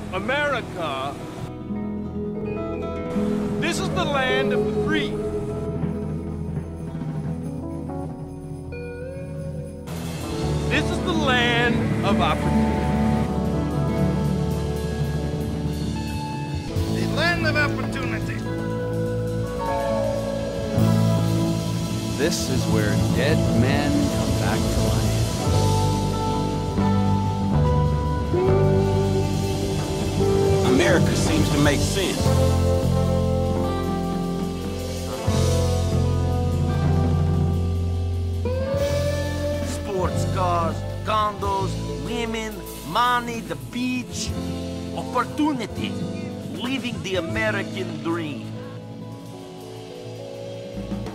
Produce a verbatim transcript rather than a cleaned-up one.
America. This is the land of the free. This is the land of opportunity. The land of opportunity. This is where dead men come back to life. America seems to make sense. Sports cars, condos, women, money, the beach. Opportunity. Living the American dream.